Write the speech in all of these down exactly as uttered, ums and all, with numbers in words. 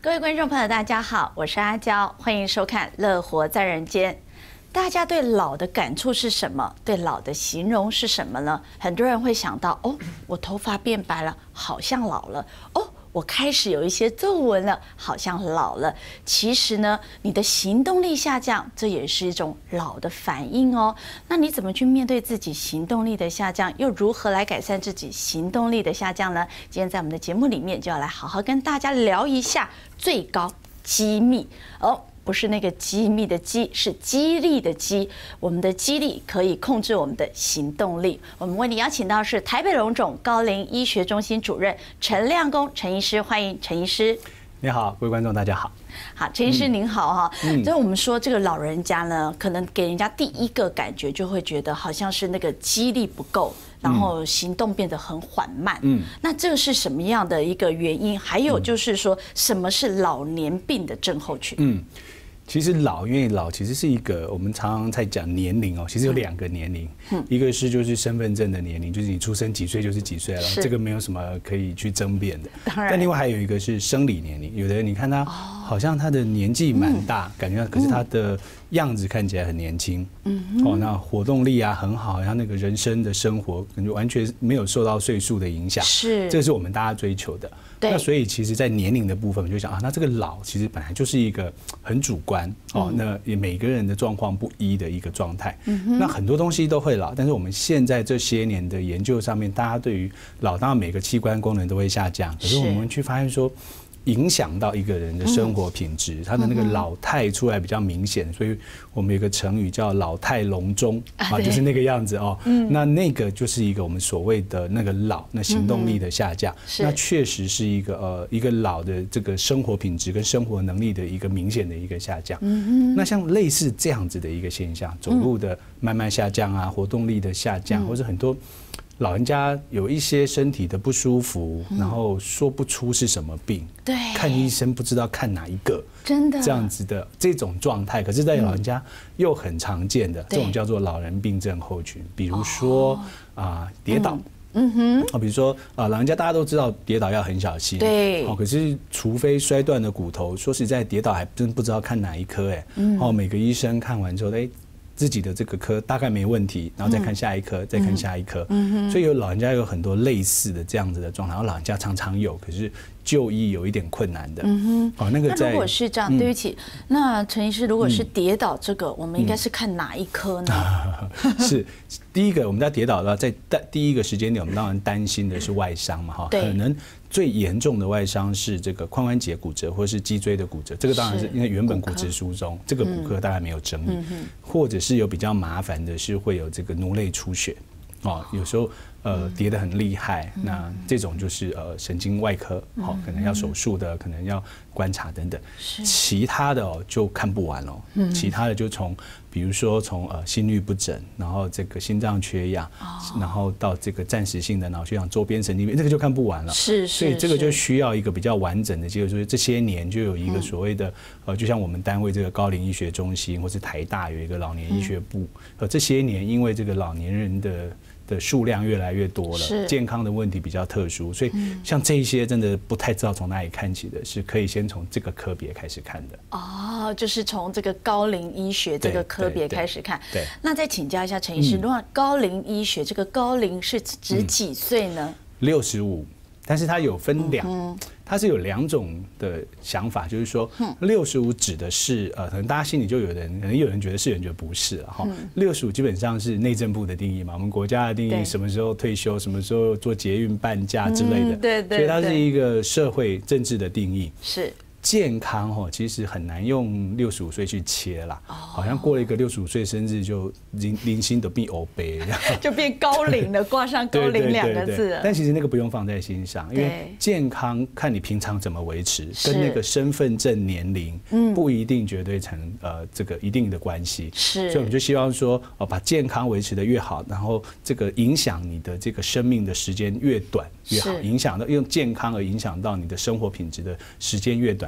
各位观众朋友，大家好，我是阿娇，欢迎收看《乐活在人间》。大家对老的感触是什么？对老的形容是什么呢？很多人会想到，哦，我头发变白了，好像老了。哦，我开始有一些皱纹了，好像老了。其实呢，你的行动力下降，这也是一种老的反应哦。那你怎么去面对自己行动力的下降，又如何来改善自己行动力的下降呢？今天在我们的节目里面，就要来好好跟大家聊一下最高机密哦。不是那个机密的机，是激励的激。我们的激励可以控制我们的行动力。我们为你邀请到是台北荣总高龄医学中心主任陈亮恭陈医师，欢迎陈医师。 你好，各位观众，大家好。 好，陈医师您好哈。嗯，就是我们说这个老人家呢，可能给人家第一个感觉就会觉得好像是那个肌力不够，然后行动变得很缓慢。嗯，那这个是什么样的一个原因？还有就是说，什么是老年病的症候群？嗯。 其实老，因为老其实是一个我们常常在讲年龄哦，其实有两个年龄，一个是就是身份证的年龄，就是你出生几岁就是几岁了，这个没有什么可以去争辩的。但另外还有一个是生理年龄，有的人你看他好像他的年纪蛮大，感觉可是他的样子看起来很年轻，哦，那活动力啊很好，他那个人生的生活感觉完全没有受到岁数的影响，是，这是我们大家追求的。那所以其实，在年龄的部分，我们就想啊，那这个老其实本来就是一个很主观哦，那也每个人的状况不一的一个状态。那很多东西都会老，但是我们现在这些年的研究上面，大家对于老，当然每个器官功能都会下降，可是我们去发现说，影响到一个人的生活品质，他的那个老态出来比较明显，所以我们有个成语叫老态龙钟啊，就是那个样子哦。那那个就是一个我们所谓的那个老，那行动力的下降，那确实是一个呃一个老的这个生活品质跟生活能力的一个明显的一个下降。那像类似这样子的一个现象，走路的慢慢下降啊，活动力的下降，或者很多。老人家有一些身体的不舒服，然后说不出是什么病，对，看医生不知道看哪一个，真的这样子的这种状态，可是，在老人家又很常见的这种叫做老人病症候群，比如说啊跌倒，嗯哼，啊比如说啊老人家大家都知道跌倒要很小心，对，哦可是除非摔断了骨头，说实在跌倒还真不知道看哪一科哎，哦每个医生看完之后，哎。自己的这个科大概没问题，然后再看下一科，再看下一科，所以有老人家有很多类似的这样子的状态，然后老人家常常有，可是就医有一点困难的。嗯哼，哦，那个在。那如果是这样，对不起，那陈医师，如果是跌倒这个，我们应该是看哪一科呢？ 是第一个，我们在跌倒的在第一个时间点，我们当然担心的是外伤嘛，哈，可能。最严重的外伤是这个髋关节骨折或是脊椎的骨折，这个当然是因为原本骨质疏松，这个骨科大概没有争议，或者是有比较麻烦的是会有这个颅内出血，哦，有时候呃跌得很厉害，那这种就是呃神经外科，好，可能要手术的，可能要观察等等，其他的哦就看不完了，其他的就从。比如说从呃心律不整，然后这个心脏缺氧，然后到这个暂时性的脑血管周边神经病，这个就看不完了。是，所以这个就需要一个比较完整的结构。所以这些年就有一个所谓的呃，就像我们单位这个高龄医学中心，或是台大有一个老年医学部。呃，这些年因为这个老年人的的数量越来越多了，健康的问题比较特殊，所以像这一些真的不太知道从哪里看起的，是可以先从这个科别开始看的。 哦，就是从这个高龄医学这个科别开始看。对。那再请教一下陈医师，如果高龄医学这个高龄是指几岁呢？ 六十五，但是它有分两。它是有两种的想法，就是说，六十五指的是呃，可能大家心里就有人，可能有人觉得是，有人觉得不是了哈。六十五基本上是内政部的定义嘛，我们国家的定义，什么时候退休，什么时候做捷运半价之类的，对对，所以它是一个社会政治的定义。是。健康哦，其实很难用六十五岁去切啦，好像过了一个六十五岁生日就零零星的变欧杯， 就变高龄了，挂上高龄两个字。 但其实那个不用放在心上，因为健康看你平常怎么维持，跟那个身份证年龄不一定绝对成呃这个一定的关系。是，所以我们就希望说，哦，把健康维持的越好，然后这个影响你的这个生命的时间越短越好，影响到用健康而影响到你的生活品质的时间越短。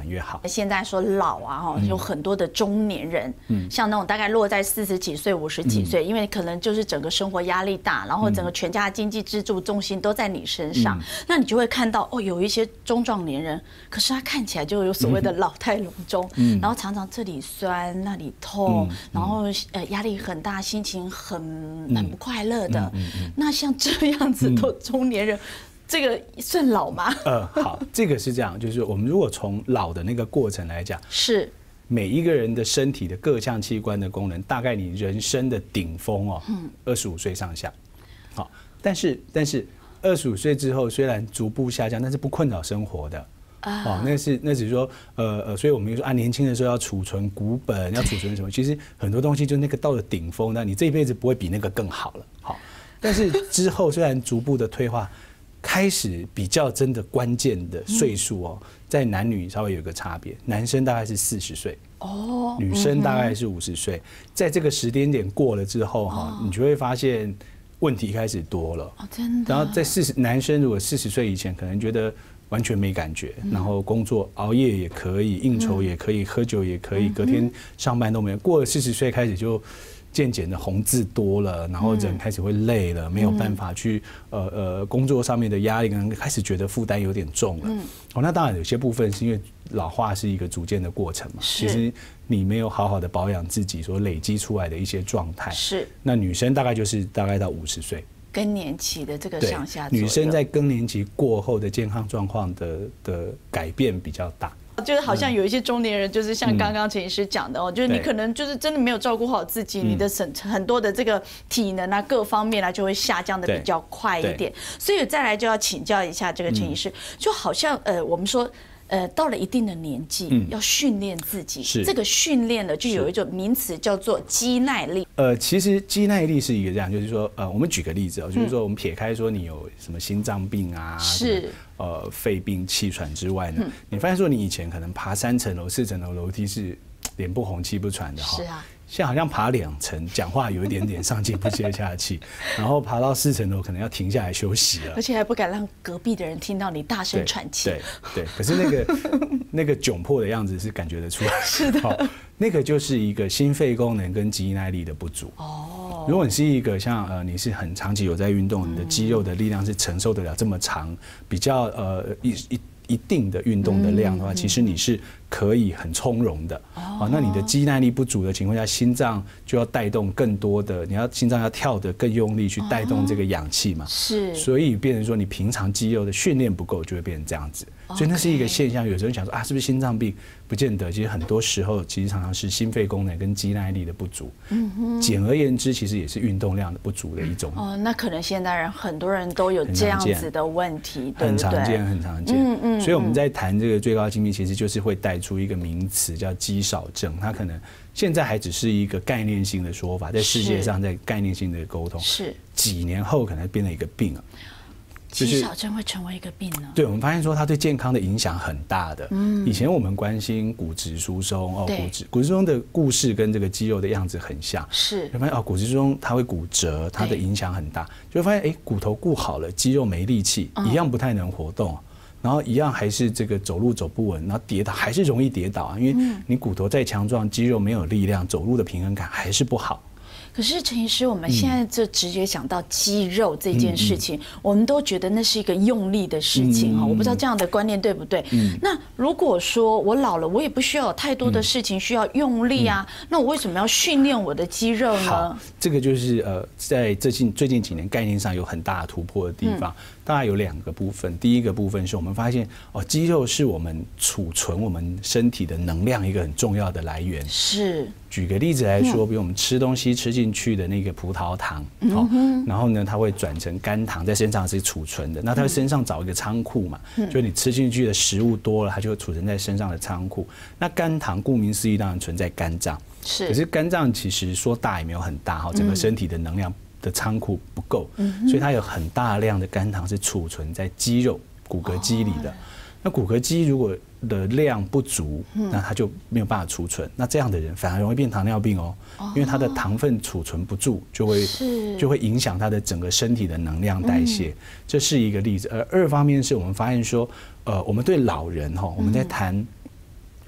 越好。 现在说老啊，哈，有很多的中年人，嗯，像那种大概落在四十几岁、五十几岁，因为可能就是整个生活压力大，然后整个全家经济支柱重心都在你身上，那你就会看到哦，有一些中壮年人，可是他看起来就有所谓的老态龙钟，然后常常这里酸那里痛，然后呃压力很大，心情很很不快乐的。那像这样子的中年人。这个算老吗？ 呃，好，这个是这样，就是我们如果从老的那个过程来讲， 是每一个人的身体的各项器官的功能，大概你人生的顶峰哦，二十五岁上下。好，但是但是二十五岁之后虽然逐步下降，但是不困扰生活的。哦，那是那只是说，呃呃，所以我们就说啊，年轻的时候要储存股本，要储存什么？其实很多东西就那个到了顶峰，那你这一辈子不会比那个更好了。好，但是之后虽然逐步的退化。开始比较真的关键的岁数哦，在男女稍微有个差别，男生大概是四十岁，哦，女生大概是五十岁，在这个时间点过了之后哈，你就会发现问题开始多了，哦，真的。然后在四十，男生如果四十岁以前可能觉得完全没感觉，然后工作熬夜也可以，应酬也可以，喝酒也可以，隔天上班都没有。过了四十岁开始就。渐渐的红字多了，然后人开始会累了，没有办法去呃呃工作上面的压力，可能开始觉得负担有点重了。哦，那当然有些部分是因为老化是一个逐渐的过程嘛。其实你没有好好的保养自己所累积出来的一些状态。是。那女生大概就是大概到五十岁。 更年期的这个上下左右。 女生在更年期过后的健康状况的的改变比较大。 就是好像有一些中年人，就是像刚刚陈医师讲的哦，就是你可能就是真的没有照顾好自己，你的很很多的这个体能啊各方面啊就会下降的比较快一点。所以再来就要请教一下这个陈医师，就好像呃我们说。呃，到了一定的年纪，嗯、要训练自己。是这个训练呢，就有一种名词叫做肌耐力。 呃，其实肌耐力是一个这样，就是说，呃，我们举个例子哦，就是说，我们撇开说你有什么心脏病啊，是呃肺病、气喘之外呢，嗯、你发现说你以前可能爬三层楼、四层楼楼梯是脸不红气不喘的哈。是啊。现在好像爬两层，讲话有一点点上气不接下气，然后爬到四层楼可能要停下来休息了， 而且还不敢让隔壁的人听到你大声喘气。 对对，可是那个那个窘迫的样子是感觉得出来。是的，那个就是一个心肺功能跟肌耐力的不足。哦，如果你是一个像呃你是很长期有在运动，你的肌肉的力量是承受得了这么长，比较呃一一。一定的运动的量的话，其实你是可以很从容的。哦，那你的肌耐力不足的情况下，心脏就要带动更多的，你要心脏要跳得更用力去带动这个氧气嘛。是，所以变成说你平常肌肉的训练不够，就会变成这样子。所以那是一个现象。有时候想说啊，是不是心脏病？不见得，其实很多时候其实常常是心肺功能跟肌耐力的不足。嗯哼。简而言之，其实也是运动量的不足的一种。 哦，那可能现代人很多人都有这样子的问题，对不对？ 很常见，很常见。嗯嗯。所以我们在谈这个最高精密，其实就是会带出一个名词叫肌少症，它可能现在还只是一个概念性的说法，在世界上在概念性的沟通，是几年后可能变成一个病啊。 肌少症会成为一个病呢？ 对，我们发现说它对健康的影响很大的。嗯，以前我们关心骨质疏松哦，骨质骨质疏松的故事跟这个肌肉的样子很像。是，就发现哦，骨质疏松它会骨折，它的影响很大，就会发现哎，骨头顾好了，肌肉没力气，一样不太能活动。然后一样还是这个走路走不稳，然后跌倒还是容易跌倒啊，因为你骨头再强壮，肌肉没有力量，走路的平衡感还是不好。 可是陈医师，我们现在就直觉想到肌肉这件事情，嗯嗯、我们都觉得那是一个用力的事情啊。嗯、我不知道这样的观念对不对？嗯、那如果说我老了，我也不需要有太多的事情需要用力啊，嗯、那我为什么要训练我的肌肉呢？ 好，这个就是呃，在最近最近几年概念上有很大的突破的地方。嗯大概有两个部分，第一个部分是我们发现哦，肌肉是我们储存我们身体的能量一个很重要的来源。是，举个例子来说，比如我们吃东西吃进去的那个葡萄糖，好，然后呢，它会转成肝糖，在身上是储存的。那它身上找一个仓库嘛，就你吃进去的食物多了，它就会储存在身上的仓库。那肝糖顾名思义，当然存在肝脏。是，可是肝脏其实说大也没有很大哈，整个身体的能量的仓库不够，所以它有很大量的肝糖是储存在肌肉、骨骼肌里的。那骨骼肌如果的量不足，那它就没有办法储存。那这样的人反而容易变糖尿病哦，因为他的糖分储存不住，就会就会影响他的整个身体的能量代谢。这是一个例子。而二方面是我们发现说，呃，我们对老人哈，我们在谈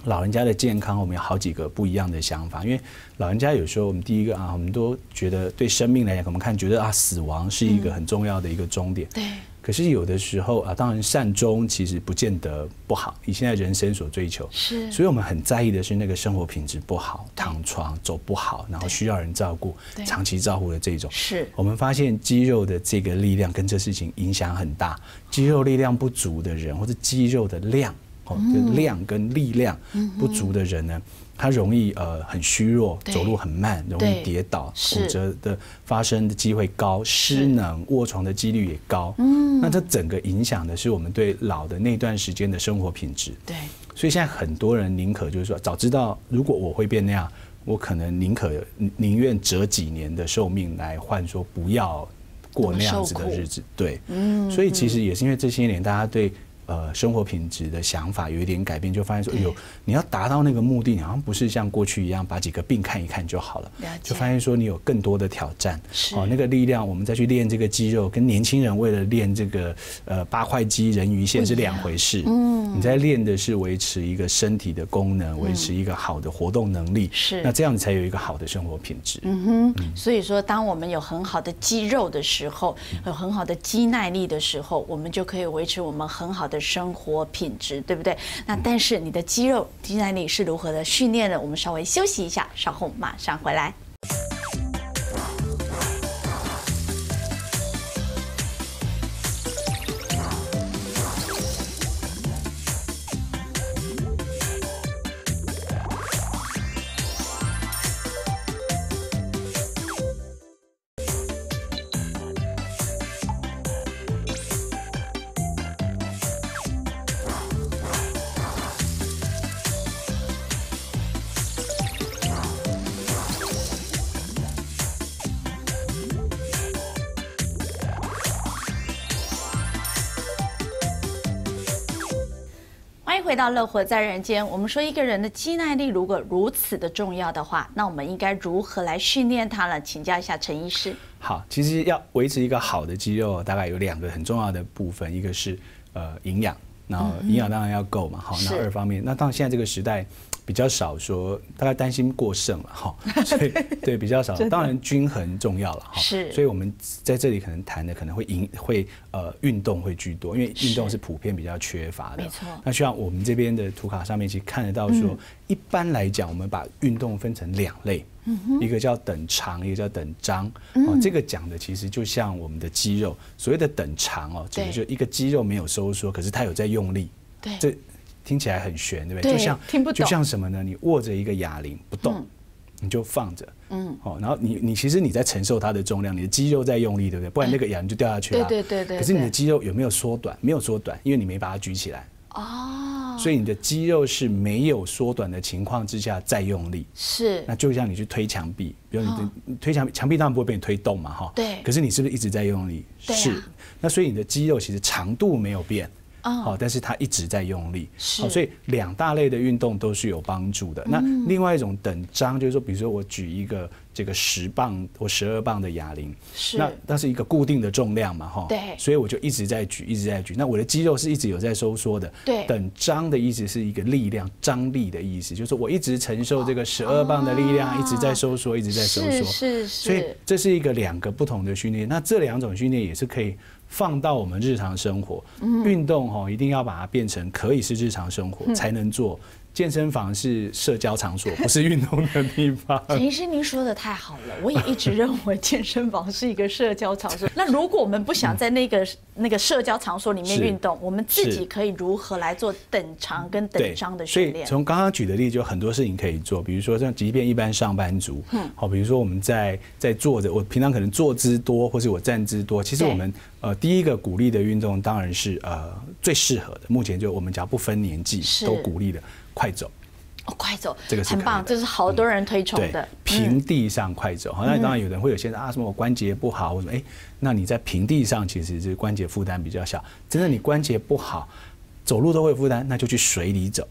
老人家的健康，我们有好几个不一样的想法。因为老人家有时候，我们第一个啊，我们都觉得对生命来讲，我们看觉得啊，死亡是一个很重要的一个终点。 对。 可是有的时候啊，当然善终其实不见得不好，以现在人生所追求， 是， 所以我们很在意的是那个生活品质不好，躺床走不好，然后需要人照顾，长期照顾的这种。是，我们发现肌肉的这个力量跟这事情影响很大。肌肉力量不足的人，或者肌肉的量，哦，就量跟力量不足的人呢，他容易呃很虚弱，走路很慢，容易跌倒，骨折的发生的机会高，失能、卧床的几率也高。嗯，那这整个影响的是我们对老的那段时间的生活品质。对，所以现在很多人宁可就是说，早知道如果我会变那样，我可能宁可宁愿折几年的寿命来换说不要过那样子的日子。对，嗯，所以其实也是因为这些年大家对呃，生活品质的想法有一点改变，就发现说，哎呦，你要达到那个目的，你好像不是像过去一样把几个病看一看就好了，就发现说你有更多的挑战。哦，那个力量，我们再去练这个肌肉，跟年轻人为了练这个呃八块肌、人鱼线是两回事。嗯，你在练的是维持一个身体的功能，维持一个好的活动能力。是，那这样子才有一个好的生活品质。 嗯哼，嗯，所以说，当我们有很好的肌肉的时候，有很好的肌耐力的时候，我们就可以维持我们很好的生活品质，对不对？那但是你的肌肉肌耐力是如何的训练呢？我们稍微休息一下，稍后马上回来。欢迎回到乐活在人间。我们说一个人的肌耐力如果如此的重要的话，那我们应该如何来训练它呢？请教一下陈医师。 好，其实要维持一个好的肌肉，大概有两个很重要的部分，一个是呃营养，然后营养当然要够嘛，好，那二方面，那当然现在这个时代比较少说，大概担心过剩了哈，所以对比较少，当然均衡重要了哈，是，所以我们在这里可能谈的可能会营会呃运动会居多，因为运动是普遍比较缺乏的，没错。那像我们这边的图卡上面其实看得到说，嗯、一般来讲我们把运动分成两类。嗯、一个叫等长，一个叫等张。哦，这个讲的其实就像我们的肌肉，所谓的等长哦，指的就一个肌肉没有收缩，可是它有在用力。对，这听起来很玄，对不对？就像听不懂，就像什么呢？你握着一个哑铃不动，嗯、你就放着。嗯，哦，然后你你其实你在承受它的重量，你的肌肉在用力，对不对？不然那个哑铃就掉下去了。对对对对。可是你的肌肉有没有缩短？没有缩短，因为你没把它举起来。哦，所以你的肌肉是没有缩短的情况之下再用力，是，那就像你去推墙壁，比如你、哦、推墙壁，墙壁当然不会被你推动嘛，哈，对，可是你是不是一直在用力？对啊、是，那所以你的肌肉其实长度没有变。好、哦，但是它一直在用力，好，所以两大类的运动都是有帮助的。嗯、那另外一种等张，就是说，比如说我举一个这个十磅或十二磅的哑铃，是，那那是一个固定的重量嘛，哈，对，所以我就一直在举，一直在举。那我的肌肉是一直有在收缩的。对，等张的意思是一个力量，张力的意思，就是我一直承受这个十二磅的力量，哦、一直在收缩，一直在收缩。是是是。所以这是一个两个不同的训练。那这两种训练也是可以放到我们日常生活，运动哈一定要把它变成可以是日常生活才能做。健身房是社交场所，不是运动的地方。 陈医师，您说的太好了，我也一直认为健身房是一个社交场所。那如果我们不想在那个那个社交场所里面运动，我们自己可以如何来做等长跟等张的训练？ 所以从刚刚举的例子，就很多事情可以做，比如说像即便一般上班族，嗯，好，比如说我们在在坐着，我平常可能坐姿多，或是我站姿多，其实我们呃第一个鼓励的运动当然是呃最适合的，目前就我们只要不分年纪都鼓励的。快走， 哦，快走，这个是很棒，这是好多人推崇的。 嗯、平地上快走，好、嗯，那当然有人会有些人啊，什么我关节不好，或者哎，那你在平地上其实是关节负担比较小。真的你关节不好，走路都会有负担，那就去水里走。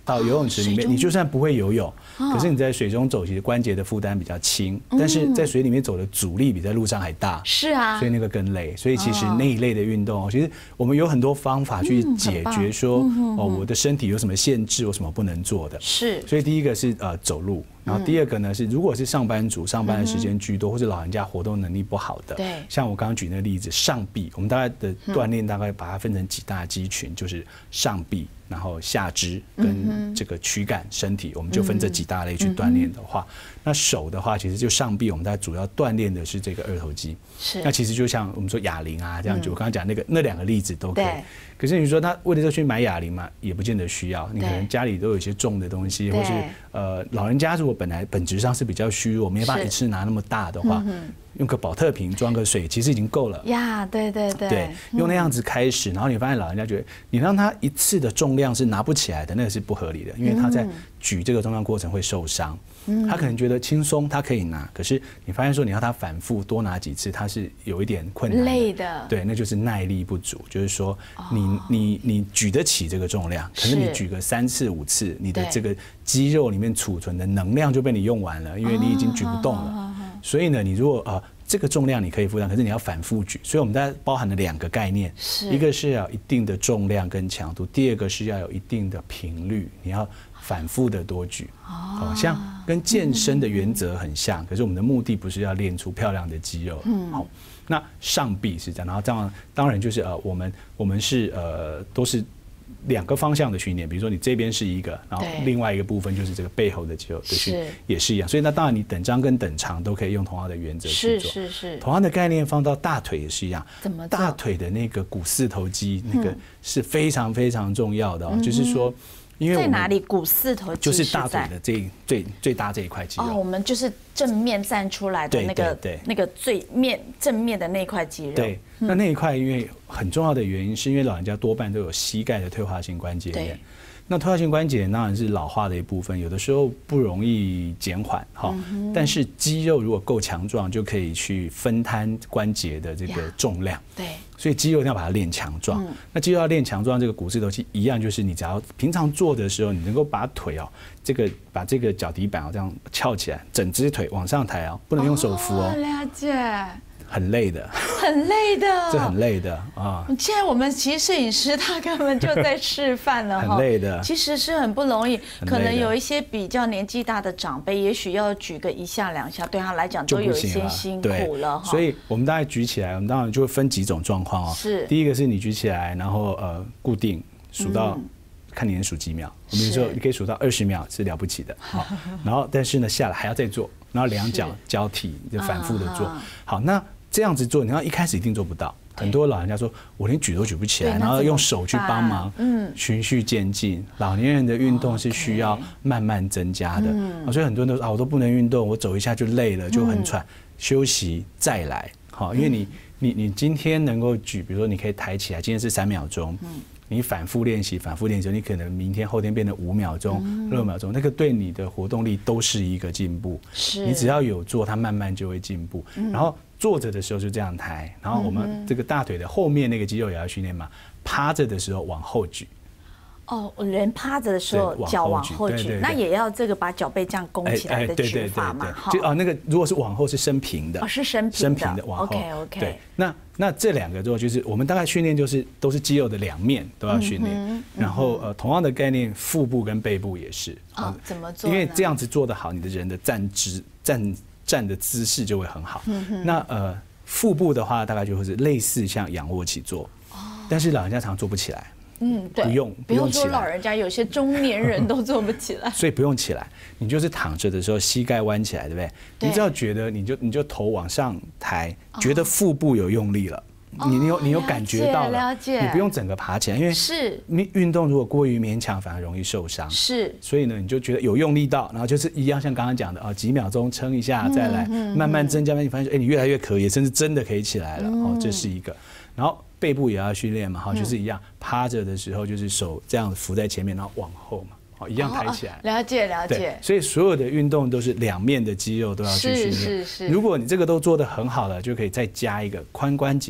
到游泳池里面，你就算不会游泳，可是你在水中走，其实关节的负担比较轻，但是在水里面走的阻力比在路上还大。 是啊， 所以那个更累。所以其实那一类的运动，其实我们有很多方法去解决说，哦，我的身体有什么限制，有什么不能做的。 是。 所以第一个是呃走路。然后第二个呢是，如果是上班族，上班的时间居多，或是老人家活动能力不好的， 对， 像我刚刚举那个例子，上臂，我们大概的锻炼大概把它分成几大肌群，就是上臂，然后下肢跟这个躯干身体，我们就分这几大类去锻炼的话，那手的话，其实就上臂，我们大概主要锻炼的是这个二头肌。 是。那其实就像我们说哑铃啊这样，就我刚刚讲那个那两个例子都可以。可是你说他为了这去买哑铃嘛，也不见得需要。你可能家里都有一些重的东西，或是呃老人家如果本来本质上是比较虚弱，没办法一次拿那么大的话，用个保特瓶装个水，其实已经够了。 呀，对对对。 对，用那样子开始，然后你发现老人家觉得你让他一次的重量是拿不起来的，那个是不合理的，因为他在举这个重量过程会受伤。他可能觉得轻松，他可以拿，可是你发现说你要他反复多拿几次，他是有一点困难的， 累的。 对，那就是耐力不足，就是说你你你举得起这个重量，可是你举个三次五次，你的这个肌肉里面储存的能量就被你用完了，因为你已经举不动了。所以呢，你如果呃这个重量你可以负担，可是你要反复举，所以我们大概包含了两个概念，一个是要有一定的重量跟强度，第二个是要有一定的频率，你要反复的多举。哦，像跟健身的原则很像，可是我们的目的不是要练出漂亮的肌肉。嗯，好，那上臂是这样，然后这样当然就是呃我们我们是呃都是两个方向的训练，比如说你这边是一个，然后另外一个部分就是这个背后的肌肉的训练也是一样，所以那当然你等张跟等长都可以用同样的原则去做， 是是是， 同样的概念放到大腿也是一样， 怎么大腿的那个股四头肌那个是非常非常重要的哦，就是说。因为在哪里？股四头肌就是大腿的这最最大这一块肌肉。 哦，我们就是正面站出来的那个那个最面正面的那块肌肉。 对，那那一块因为很重要的原因，是因为老人家多半都有膝盖的退化性关节炎。那退化性关节炎当然是老化的一部分，有的时候不容易减缓哈，但是肌肉如果够强壮，就可以去分摊关节的这个重量。 对， 所以肌肉一定要把它练强壮。那肌肉要练强壮，这个股四头肌一样，就是你只要平常做的时候，你能够把腿哦，这个把这个脚底板哦这样翘起来，整只腿往上抬哦，不能用手扶哦。 了解。 很累的， 很累的， 这很累的啊！ 现在我们其实摄影师他根本就在示范了， 很累的， 其实是很不容易。可能有一些比较年纪大的长辈，也许要举个一下两下，对他来讲都有一些辛苦了哈。 所以我们大概举起来，我们当然就会分几种状况哦。 是， 第一个是你举起来，然后呃固定数到，看你能数几秒。我们说你可以数到二十秒是了不起的，好。然后但是呢下来还要再做，然后两脚交替就反复的做。好，那。这样子做，你要一开始一定做不到。很多老人家说，我连举都举不起来，然后用手去帮忙，嗯，循序渐进。老年人的运动是需要慢慢增加的，所以很多人都说啊，我都不能运动，我走一下就累了，就很喘，休息再来。好，因为你你你今天能够举，比如说你可以抬起来，今天是三秒钟，你反复练习，反复练习，你可能明天后天变成五秒钟、六秒钟，那个对你的活动力都是一个进步。 是， 你只要有做，它慢慢就会进步。然后。坐着的时候就这样抬，然后我们这个大腿的后面那个肌肉也要训练嘛。趴着的时候往后举。 哦，人趴着的时候脚往后举，那也要这个把脚背这样弓起来的举法嘛？ 就哦，那个如果是往后是伸平的， 哦是伸平伸平的往后。 OK OK。 对，那那这两个之后就是我们大概训练就是都是肌肉的两面都要训练，然后呃同样的概念，腹部跟背部也是。 哦，怎么做？ 因为这样子做得好，你的人的站姿站。站的姿势就会很好。那呃，腹部的话，大概就会是类似像仰卧起坐，但是老人家常做不起来。 嗯，对， 不用不用说老人家，有些中年人都做不起来。 所以不用起来，你就是躺着的时候，膝盖弯起来，对不对？你只要觉得你就你就头往上抬，觉得腹部有用力了。你你有你有感觉到了，你不用整个爬起来，因为是运动如果过于勉强，反而容易受伤。 是， 所以呢，你就觉得有用力到，然后就是一样，像刚刚讲的啊，几秒钟撑一下，再来慢慢增加，你发现哎，你越来越可以，甚至真的可以起来了。哦，这是一个。然后背部也要训练嘛，哈，就是一样，趴着的时候就是手这样扶在前面，然后往后嘛。一样抬起来， 了解了解。 所以所有的运动都是两面的肌肉都要去训练。 是是是。 如果你这个都做得很好了，就可以再加一个髋关节的。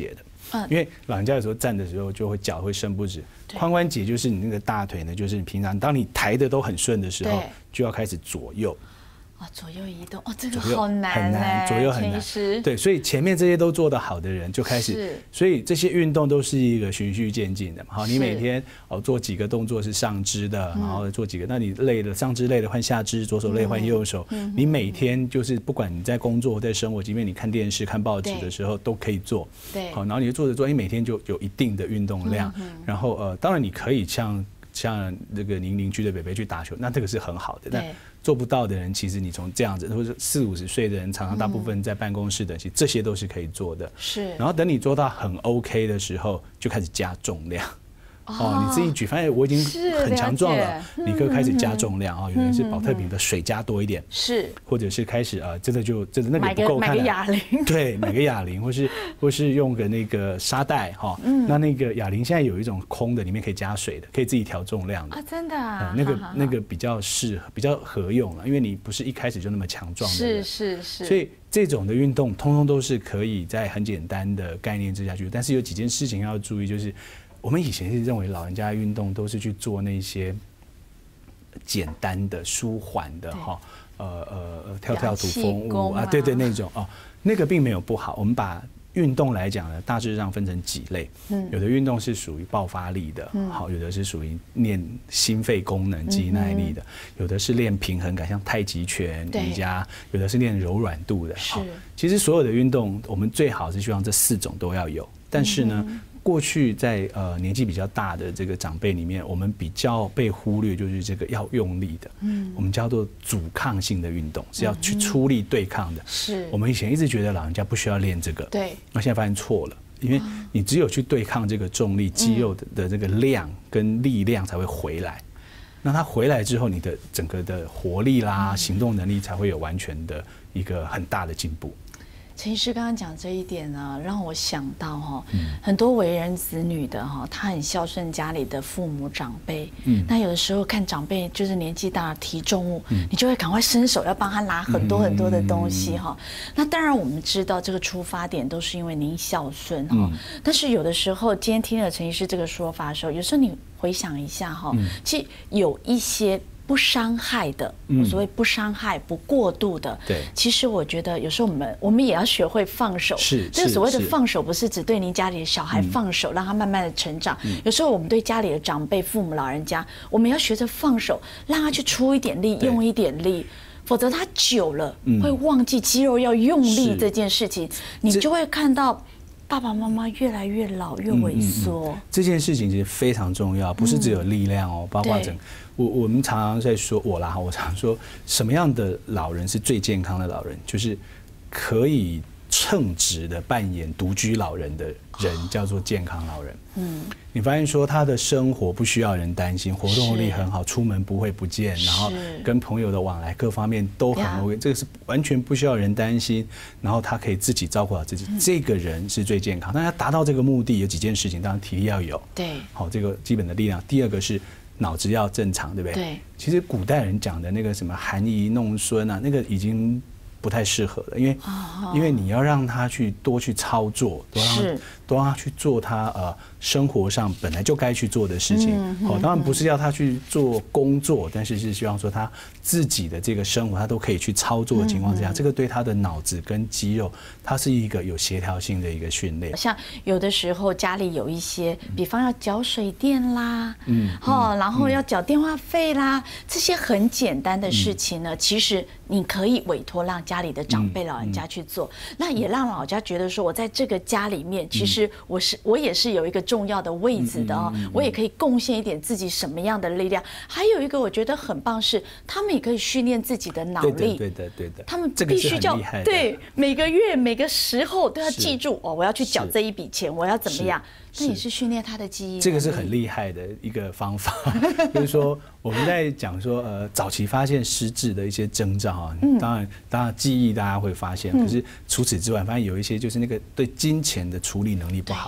嗯，因为老人家有时候站的时候就会脚会伸不直，髋关节就是你那个大腿呢，就是你平常当你抬的都很顺的时候，就要开始左右。 哦，左右移动哦，这个好难，很难，左右很难。对，所以前面这些都做得好的人就开始，所以这些运动都是一个循序渐进的嘛。好，你每天哦做几个动作是上肢的，然后做几个，那你累了，上肢累了换下肢，左手累换右手。你每天就是不管你在工作或在生活，即便你看电视、看报纸的时候都可以做。对，好，然后你就做着做，你每天就有一定的运动量。然后呃，当然你可以像像这个您邻居的北北去打球，那这个是很好的。那做不到的人，其实你从这样子，或者四五十岁的人，常常大部分在办公室的，其实这些都是可以做的。是。然后等你做到很 OK 的时候，就开始加重量。哦，你自己举，发现我已经很强壮了，你可以开始加重量啊。有人是保特瓶的水加多一点，是，或者是开始啊，真的就真的那个不够看， 买个哑铃， 对，买个哑铃，或是或是用个那个沙袋哈。那那个哑铃现在有一种空的，里面可以加水的，可以自己调重量的啊，真的啊， 那个那个比较适合，比较合用了，因为你不是一开始就那么强壮的， 是是是， 所以这种的运动通通都是可以在很简单的概念之下去，但是有几件事情要注意，就是。我们以前是认为老人家运动都是去做那些简单的、舒缓的哈，呃呃跳跳土风舞啊，对对那种哦，那个并没有不好。我们把运动来讲呢，大致上分成几类，嗯，有的运动是属于爆发力的，好，有的是属于练心肺功能、肌耐力的，有的是练平衡感，像太极拳、瑜伽，有的是练柔软度的。是，其实所有的运动，我们最好是希望这四种都要有，但是呢。过去在呃年纪比较大的这个长辈里面，我们比较被忽略就是这个要用力的，嗯，我们叫做阻抗性的运动，是要去出力对抗的。是，我们以前一直觉得老人家不需要练这个，对，那现在发现错了，因为你只有去对抗这个重力，肌肉的的这个量跟力量才会回来。那它回来之后，你的整个的活力啦、行动能力才会有完全的一个很大的进步。 陈医师刚刚讲这一点呢，让我想到哈，很多为人子女的哈，他很孝顺家里的父母长辈，嗯，那有的时候看长辈就是年纪大提重物，嗯，你就会赶快伸手要帮他拿很多很多的东西哈。那当然我们知道这个出发点都是因为您孝顺哈，但是有的时候今天听了陈医师这个说法的时候，有时候你回想一下哈，其实有一些。不伤害的，所谓不伤害、不过度的，对，其实我觉得有时候我们我们也要学会放手。是，这个所谓的放手，不是只对您家里的小孩放手，让他慢慢的成长。有时候我们对家里的长辈、父母、老人家，我们要学着放手，让他去出一点力，用一点力。否则他久了会忘记肌肉要用力这件事情，你就会看到。爸爸妈妈越来越老，越萎缩、嗯嗯嗯。这件事情其实非常重要，不是只有力量哦，嗯、包括整我我们常常在说，我啦，我常说什么样的老人是最健康的老人，就是可以称职的扮演独居老人的人，叫做健康老人。嗯，你发现说他的生活不需要人担心，活动力很好，出门不会不见，然后跟朋友的往来各方面都很 OK， 这个是完全不需要人担心，然后他可以自己照顾好自己，嗯、这个人是最健康。但要达到这个目的，有几件事情，当然体力要有，对，好，这个基本的力量。第二个是脑子要正常，对不对？对。其实古代人讲的那个什么含饴弄孙啊，那个已经不太适合了，因为因为你要让他去多去操作，多让多让他去做他呃生活上本来就该去做的事情。好，当然不是要他去做工作，但是是希望说他自己的这个生活他都可以去操作的情况之下，这个对他的脑子跟肌肉，它是一个有协调性的一个训练。 像有的时候家里有一些，比方要缴水电啦，嗯，好，然后要缴电话费啦，这些很简单的事情呢，其实你可以委托让家里的长辈老人家去做，那也让老人家觉得说，我在这个家里面，其实我是我也是有一个重要的位置的哦，我也可以贡献一点自己什么样的力量。还有一个我觉得很棒是，他们也可以训练自己的脑力， 对的对的， 他们必须叫对每个月每个时候都要记住哦，我要去缴这一笔钱，我要怎么样。那也是训练他的记忆， 这个是很厉害的一个方法。就是说，我们在讲说，呃，早期发现失智的一些征兆啊，当然，当然记忆大家会发现，可是除此之外，发现有一些就是那个对金钱的处理能力不好。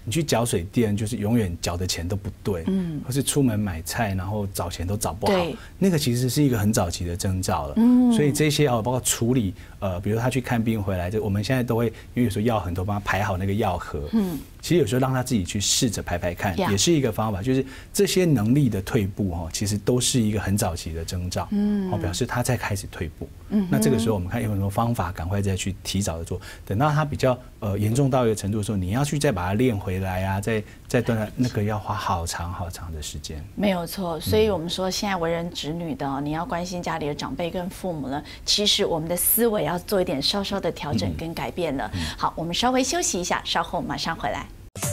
你去缴水电，就是永远缴的钱都不对，嗯，或是出门买菜，然后找钱都找不好，那个其实是一个很早期的征兆了。嗯，所以这些哦，包括处理，呃，比如他去看病回来，就我们现在都会，因为有时候药很多，帮他排好那个药盒，嗯，其实有时候让他自己去试着排排看，也是一个方法。就是这些能力的退步哈，其实都是一个很早期的征兆，嗯，哦，表示他在开始退步。嗯，那这个时候我们看有很多方法，赶快再去提早的做，等到他比较呃严重到一个程度的时候，你要去再把它练回来啊，再再锻炼，那个要花好长好长的时间。 没有错，所以我们说现在为人子女的、哦，你要关心家里的长辈跟父母呢，其实我们的思维要做一点稍稍的调整跟改变了。好，我们稍微休息一下，稍后马上回来。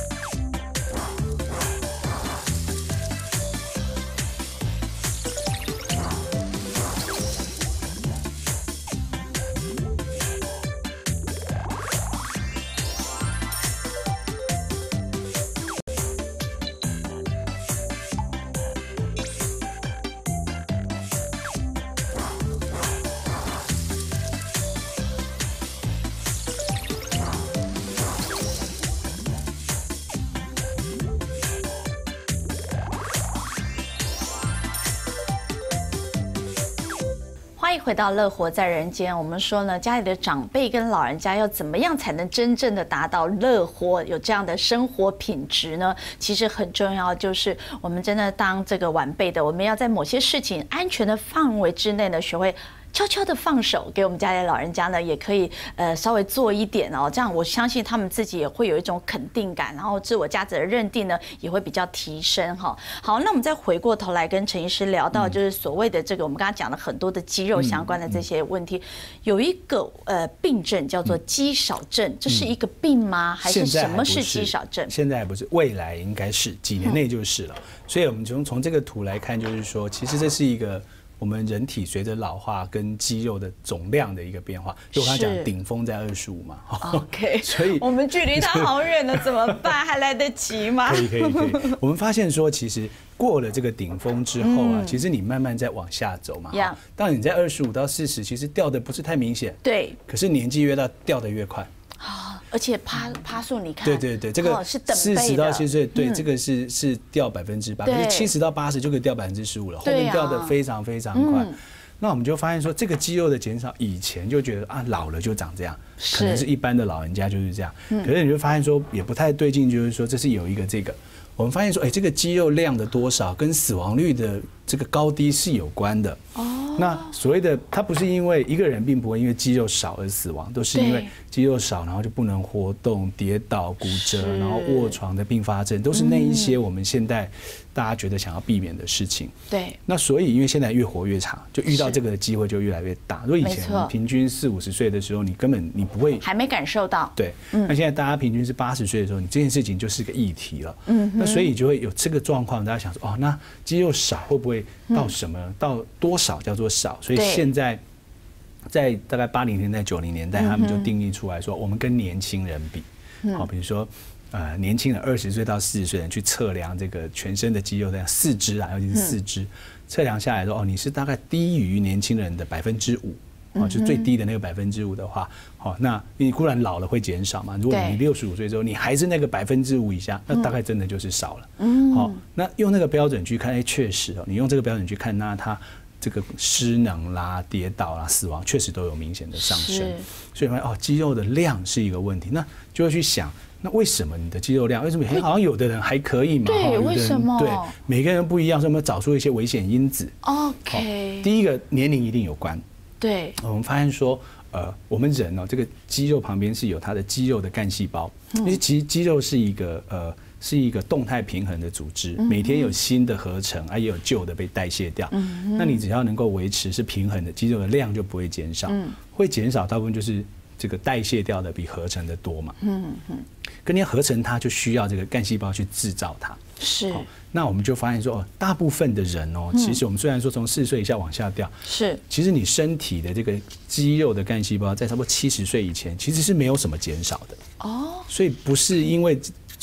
欢迎回到乐活在人间。我们说呢，家里的长辈跟老人家要怎么样才能真正的达到乐活，有这样的生活品质呢？其实很重要，就是我们真的当这个晚辈的，我们要在某些事情安全的范围之内呢，学会悄悄的放手，给我们家里的老人家呢，也可以呃稍微做一点哦，这样我相信他们自己也会有一种肯定感，然后自我价值的认定呢也会比较提升哈。好，那我们再回过头来跟陈医师聊到，就是所谓的这个我们刚刚讲了很多的肌肉相关的这些问题，有一个呃病症叫做肌少症，这是一个病吗？还是什么是肌少症？ 现在还不是，未来应该是几年内就是了。所以我们从从这个图来看，就是说，其实这是一个我们人体随着老化跟肌肉的总量的一个变化，就我刚才讲顶峰在二十五嘛 ，OK， 所以我们距离它好远了，怎么办？还来得及吗？ 可以可以可以。我们发现说，其实过了这个顶峰之后啊，嗯、其实你慢慢在往下走嘛。Yeah. 当你在二十五到四十，其实掉的不是太明显， 对。 可是年纪越大，掉的越快。 啊，而且趴趴数你看， 对对对，这个四十到七十岁，对，这个是是掉百分之八，可是七十到八十就可以掉百分之十五了，后面掉的非常非常快。那我们就发现说，这个肌肉的减少，以前就觉得啊，老了就长这样，可能是一般的老人家就是这样。可是你就发现说，也不太对劲，就是说这是有一个这个，我们发现说，哎，这个肌肉量的多少跟死亡率的这个高低是有关的。哦。那所谓的，它不是因为一个人并不会因为肌肉少而死亡，都是因为肌肉少，然后就不能活动、跌倒、骨折，然后卧床的并发症，都是那一些我们现在大家觉得想要避免的事情。 对。那所以，因为现在越活越长，就遇到这个的机会就越来越大。如果以前平均四五十岁的时候，你根本你不会还没感受到。 对。那现在大家平均是八十岁的时候，你这件事情就是个议题了。嗯。那所以就会有这个状况，大家想说，哦，那肌肉少会不会到什么、嗯、到多少叫做少？所以现在在大概八零年代、九零年代，他们就定义出来说，我们跟年轻人比，好，比如说呃，年轻人二十岁到四十岁人去测量这个全身的肌肉，这样四肢啊，尤其是四肢，测量下来说，哦，你是大概低于年轻人的百分之五。哦，就最低的那个百分之五的话，好，那你固然老了会减少嘛。如果你六十五岁之后，你还是那个百分之五以下，那大概真的就是少了。嗯，好，那用那个标准去看，哎，确实哦，你用这个标准去看，那它这个失能啦、跌倒啦、死亡，确实都有明显的上升。所以发现哦，肌肉的量是一个问题，那就会去想，那为什么你的肌肉量？为什么好像有的人还可以嘛？ 对，为什么？ 对，每个人不一样，所以我们找出一些危险因子。 OK， 第一个年龄一定有关。 对， 我们发现说，呃，我们人哦，这个肌肉旁边是有它的肌肉的干细胞，因为其实肌肉是一个呃是一个动态平衡的组织，每天有新的合成，啊，也有旧的被代谢掉。那你只要能够维持是平衡的，肌肉的量就不会减少，会减少大部分就是这个代谢掉的比合成的多嘛。嗯嗯，跟你合成它就需要这个干细胞去制造它。 是。 那我们就发现说，哦，大部分的人哦，其实我们虽然说从四十岁以下往下掉， 是， 其实你身体的这个肌肉的干细胞在差不多七十岁以前，其实是没有什么减少的。哦，所以不是因为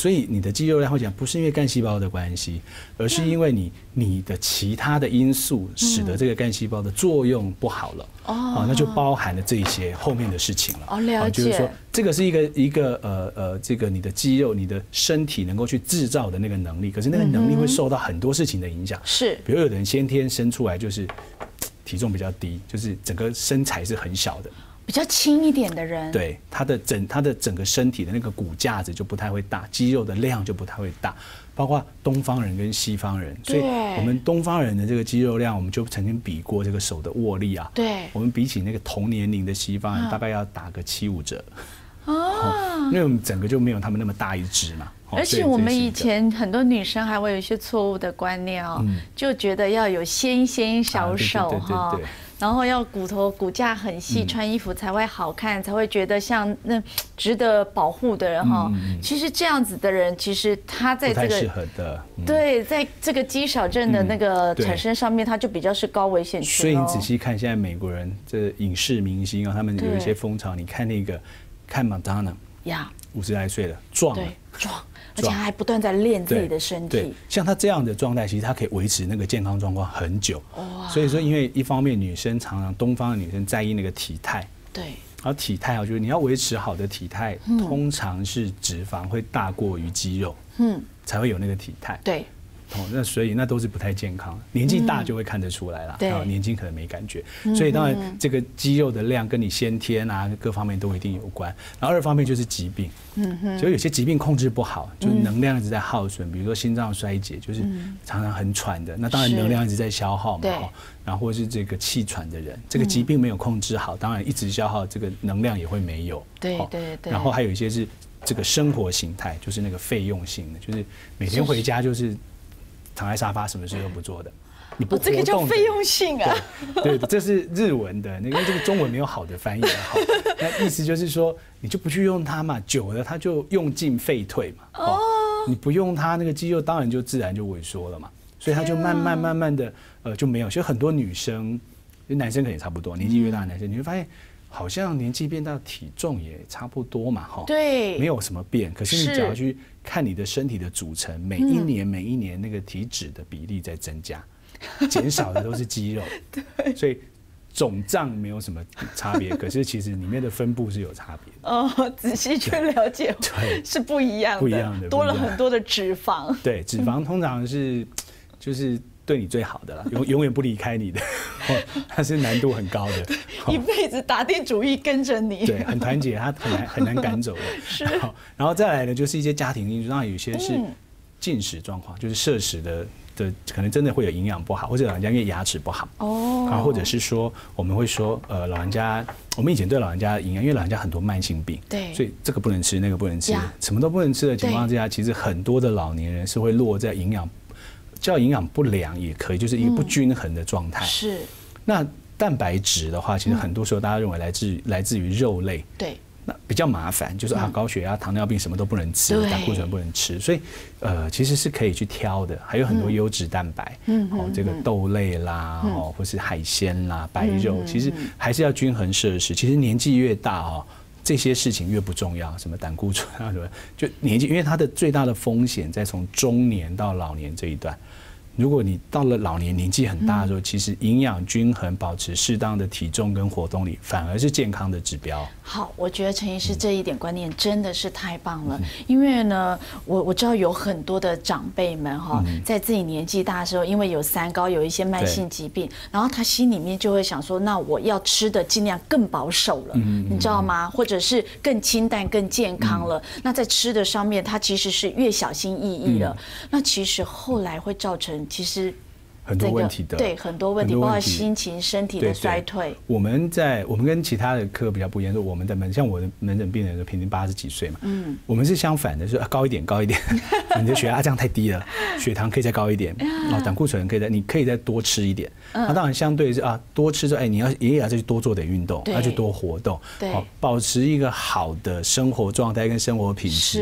所以你的肌肉量会讲不是因为干细胞的关系，而是因为你你的其他的因素使得这个干细胞的作用不好了。哦，那就包含了这一些后面的事情了。 哦，了解。 就是说，这个是一个一个呃呃，这个你的肌肉、你的身体能够去制造的那个能力，可是那个能力会受到很多事情的影响。 是， 比如有的人先天生出来就是体重比较低，就是整个身材是很小的。 比较轻一点的人， 对他的整他的整个身体的那个骨架子就不太会大，肌肉的量就不太会大，包括东方人跟西方人，所以我们东方人的这个肌肉量，我们就曾经比过这个手的握力啊， 对， 我们比起那个同年龄的西方人，大概要打个七五折。 哦， 因为我们整个就没有他们那么大一只嘛。 而且我们以前很多女生还会有一些错误的观念哦，就觉得要有纤纤小手哈。然后要骨头骨架很细，穿衣服才会好看，才会觉得像那值得保护的人哈。其实这样子的人，其实他在这个不太适合的， 对，在这个肌少症的那个产生上面，他就比较是高危险群。 所以你仔细看，现在美国人这影视明星啊，他们有一些风潮，你看那个看 Madonna 呀，五十来岁了，壮了， 壮。而且还不断在练自己的身体。 对，像他这样的状态，其实他可以维持那个健康状况很久。所以说，因为一方面女生常常东方的女生在意那个体态， 对， 然后体态啊，就是你要维持好的体态，通常是脂肪会大过于肌肉，嗯，才会有那个体态。 对。 哦，那所以那都是不太健康，年纪大就会看得出来啦。然后年轻可能没感觉，所以当然这个肌肉的量跟你先天啊各方面都一定有关。然后二方面就是疾病，嗯哼，就有些疾病控制不好，就是能量一直在耗损，比如说心脏衰竭，就是常常很喘的，那当然能量一直在消耗嘛，哈。然后或是这个气喘的人，这个疾病没有控制好，当然一直消耗，这个能量也会没有。 对对对。 然后还有一些是这个生活形态，就是那个费用性的，就是每天回家就是。躺在沙发，什么事都不做的，你不活动的， 这个叫费用性啊。 对，对，这是日文的，因为这个中文没有好的翻译哈。那意思就是说，你就不去用它嘛，久了它就用进废退嘛。哦。你不用它，那个肌肉当然就自然就萎缩了嘛，所以它就慢慢慢慢的呃就没有。所以很多女生，男生可能也差不多，年纪越大的男生，你会发现。好像年纪变大，体重也差不多嘛，哈， 对， 没有什么变。可是你只要去看你的身体的组成，每一年每一年那个体脂的比例在增加，减少的都是肌肉，对，所以总账没有什么差别，可是其实里面的分布是有差别的。 哦，仔细去了解，对，是不一样的， 不一样的， 多了很多的脂肪。 对，脂肪通常是就是。对你最好的啦，永永远不离开你的，它是难度很高的， 一辈子打定主意跟着你， 对，很团结，它很难很难赶走的。 是， 然后再来呢，就是一些家庭因素，当然有些是进食状况，就是摄食的的可能真的会有营养不好，或者老人家因为牙齿不好哦，啊，或者是说我们会说呃老人家，我们以前对老人家的营养，因为老人家很多慢性病， 对， 所以这个不能吃，那个不能吃，什么都不能吃的情况之下，其实很多的老年人是会落在营养。叫营养不良也可以，就是一个不均衡的状态。是。那蛋白质的话，其实很多时候大家认为来自来自于肉类。对。那比较麻烦，就是啊高血压、糖尿病什么都不能吃，胆固醇不能吃，所以呃其实是可以去挑的，还有很多优质蛋白，嗯，哦这个豆类啦，哦或是海鲜啦、白肉，其实还是要均衡摄食。其实年纪越大哦。这些事情越不重要，什么胆固醇啊什么，就年纪，因为它的最大的风险在从中年到老年这一段。如果你到了老年年纪很大的时候，其实营养均衡、保持适当的体重跟活动力，反而是健康的指标。 好，我觉得陈医师这一点观念真的是太棒了，因为呢，我我知道有很多的长辈们哈，在自己年纪大的时候，因为有三高，有一些慢性疾病，然后他心里面就会想说，那我要吃的尽量更保守了，你知道吗？或者是更清淡、更健康了。那在吃的上面，他其实是越小心翼翼了。那其实后来会造成。其实很多问题的， 对很多问题，包括心情、身体的衰退。 我们在我们跟其他的科比较不一样，说我们的门像我的门诊病人都平均八十几岁嘛，嗯，我们是相反的，就是高一点，高一点，你的血压这样太低了，血糖可以再高一点，哦，胆固醇可以再，你可以再多吃一点。那当然相对是啊，多吃之后，哎，你要也要再去多做点运动，要去多活动，对，保持一个好的生活状态跟生活品质。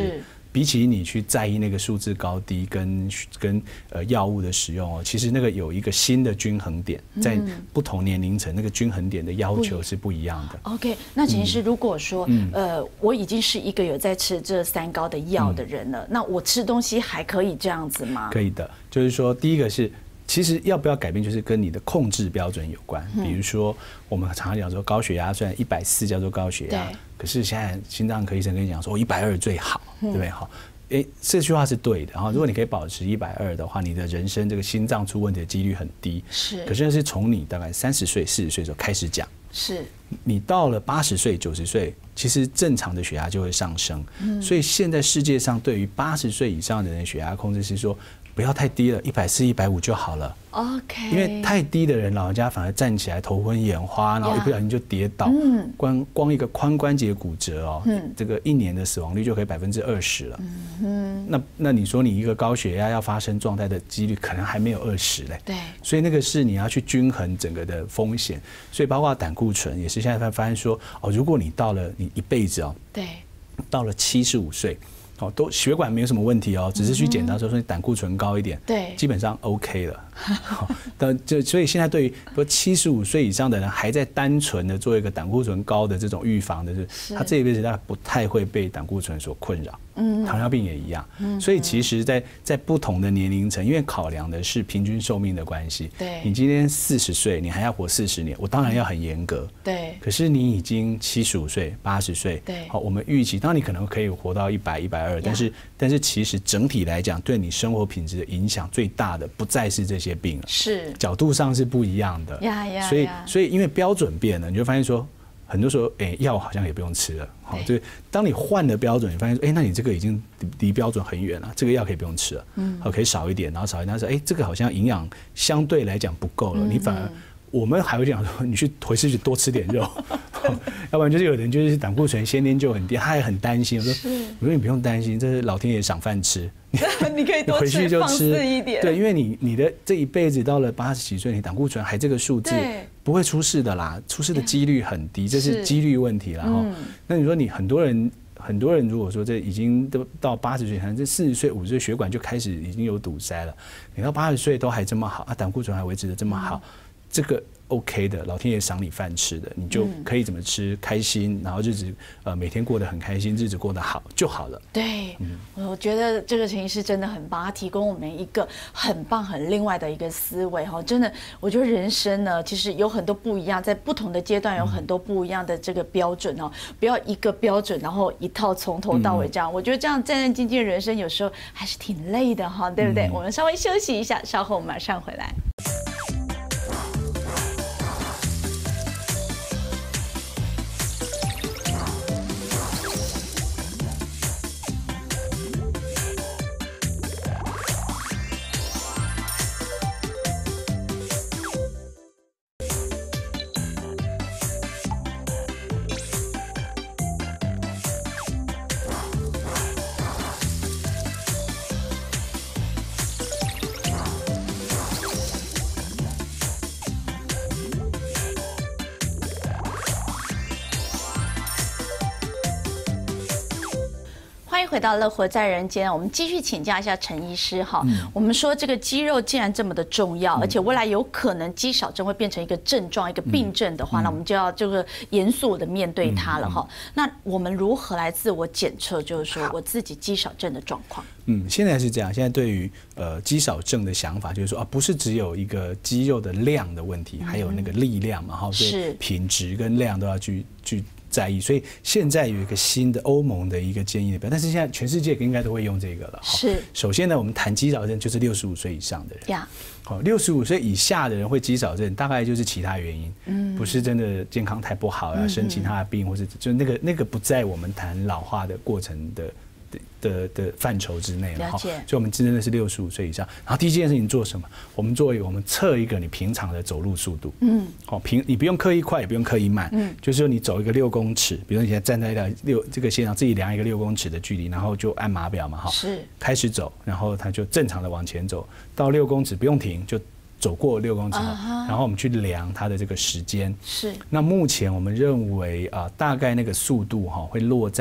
比起你去在意那个数字高低跟跟呃药物的使用哦，其实那个有一个新的均衡点，在不同年龄层那个均衡点的要求是不一样的。 OK， 那陈医师，如果说、嗯、呃我已经是一个有在吃这三高的药的人了，嗯、那我吃东西还可以这样子吗？ 可以的，就是说第一个是。其实要不要改变，就是跟你的控制标准有关。比如说，我们常常讲说高血压，虽然一百四叫做高血压，可是现在心脏科医生跟你讲说，一百二最好，对不对？好，哎，这句话是对的。然后，如果你可以保持一百二的话，你的人生这个心脏出问题的几率很低。 是。 可是那是从你大概三十岁、四十岁的时候开始讲。 是。 你到了八十岁、九十岁，其实正常的血压就会上升。嗯。所以现在世界上对于八十岁以上的人血压控制是说。不要太低了，一百四、一百五就好了。 OK， 因为太低的人，老人家反而站起来头昏眼花，然后一不小心就跌倒。嗯，光光一个髋关节骨折哦，嗯，这个一年的死亡率就可以百分之二十了。嗯，那那你说你一个高血压要发生状态的几率，可能还没有二十嘞。 对， 所以那个是你要去均衡整个的风险。所以包括胆固醇也是现在发现说，哦，如果你到了你一辈子哦， 对， 到了七十五岁。哦，都血管没有什么问题哦，只是去检查说说你胆固醇高一点， 对， 基本上 OK 了。但就所以现在对于说七十五岁以上的人还在单纯的做一个胆固醇高的这种预防的，是他这一辈子大概不太会被胆固醇所困扰。嗯，糖尿病也一样。嗯，所以其实在，在在不同的年龄层，因为考量的是平均寿命的关系。 对， 你今天四十岁，你还要活四十年，我当然要很严格。 对， 可是你已经七十五岁、八十岁， 对， 好，我们预期，当然你可能可以活到一百、一百二，但是但是其实整体来讲，对你生活品质的影响最大的，不再是这些病了。 是， 角度上是不一样的。 呀呀， 所以所以因为标准变了，你就发现说。很多时候，哎、欸，药好像也不用吃了。好，就是当你换了标准，你发现说，哎、欸，那你这个已经离标准很远了，这个药可以不用吃了，嗯，好，可以少一点，然后少一点，他说，哎、欸，这个好像营养相对来讲不够了，嗯、你反而我们还会讲说，你去回去多吃点肉，要不然就是有人就是胆固醇先天就很低，他也很担心。我说，我说你不用担心，这是老天爷赏饭吃。 你可以多吃，放肆一点。 对，因为你你的这一辈子到了八十几岁，你胆固醇还这个数字，不会出事的啦，出事的几率很低，这是几率问题啦。哈、嗯，那你说你很多人很多人如果说这已经都到八十岁，可能这四十岁、五十岁血管就开始已经有堵塞了，你到八十岁都还这么好，啊，胆固醇还维持的这么好，嗯、这个。OK 的，老天爷赏你饭吃的，你就可以怎么吃开心，然后日子呃每天过得很开心，日子过得好就好了。 对，嗯、我觉得这个陈医师真的很棒，他提供我们一个很棒、很另外的一个思维哈。真的，我觉得人生呢，其实有很多不一样，在不同的阶段有很多不一样的这个标准哦，不要一个标准，然后一套从头到尾这样。嗯、我觉得这样战战兢兢的人生有时候还是挺累的哈，对不对？嗯、我们稍微休息一下，稍后马上回来。回到乐活在人间，我们继续请教一下陈医师哈。嗯、我们说这个肌肉既然这么的重要，而且未来有可能肌少症会变成一个症状、一个病症的话，嗯、那我们就要这个严肃的面对它了哈。嗯嗯、那我们如何来自我检测，就是说我自己肌少症的状况？ 嗯，现在是这样。现在对于呃肌少症的想法，就是说啊，不是只有一个肌肉的量的问题，嗯、还有那个力量嘛，哈，所以品质跟量都要去去。在意，所以现在有一个新的欧盟的一个建议的标，但是现在全世界应该都会用这个了。 是， 首先呢，我们谈肌少症就是六十五岁以上的人。呀，好，六十五岁以下的人会肌少症，大概就是其他原因，嗯，不是真的健康太不好呀，生其他的病，或是就那个那个不在我们谈老化的过程的。的的范畴之内了哈，所以我们真的是六十五岁以上。然后第一件事情做什么？我们做一个，我们测一个你平常的走路速度。嗯，好，平你不用刻意快，也不用刻意慢。嗯，就是说你走一个六公尺，比如你现在站在一条六这个线上，自己量一个六公尺的距离，然后就按码表嘛，哈， 是开始走，然后它就正常的往前走，到六公尺不用停就。走过六公尺， uh-huh. 然后我们去量它的这个时间。 是。 那目前我们认为啊、呃，大概那个速度哈会落在